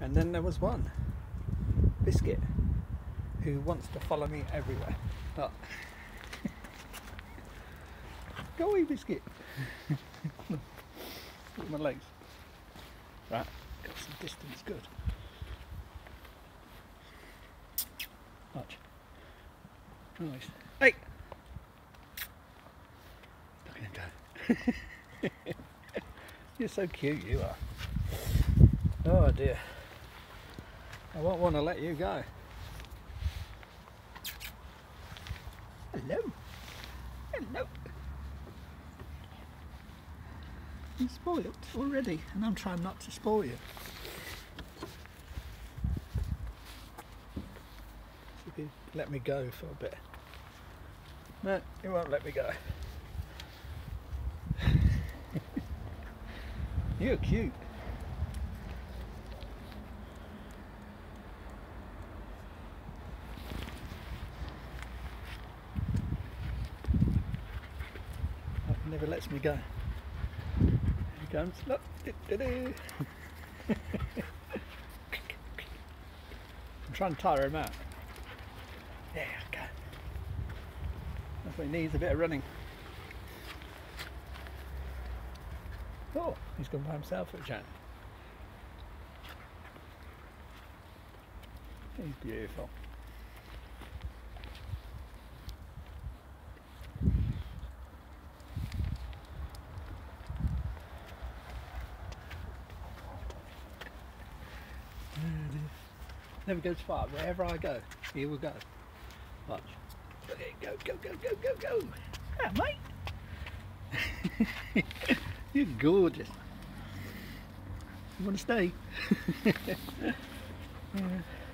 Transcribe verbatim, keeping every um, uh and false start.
And then there was one, Biscuit, who wants to follow me everywhere. Oh. Go away, Biscuit. Look at my legs. Right, got some distance, good. Watch. Nice. Hey! Look at him go. You're so cute, you are. Oh dear. I won't want to let you go. Hello. Hello. You're spoiled already, and I'm trying not to spoil you. See if you let me go for a bit. No, you won't let me go. You're cute. That never lets me go. Here he comes. Look. I'm trying to tire him out. There we go. That's what he needs, a bit of running. Oh, he's gone by himself at a chat. He's beautiful. Never goes far. Wherever I go, he will go. Watch. Okay, go, go, go, go, go, go. Yeah, mate. You're gorgeous. You want to stay? Yeah.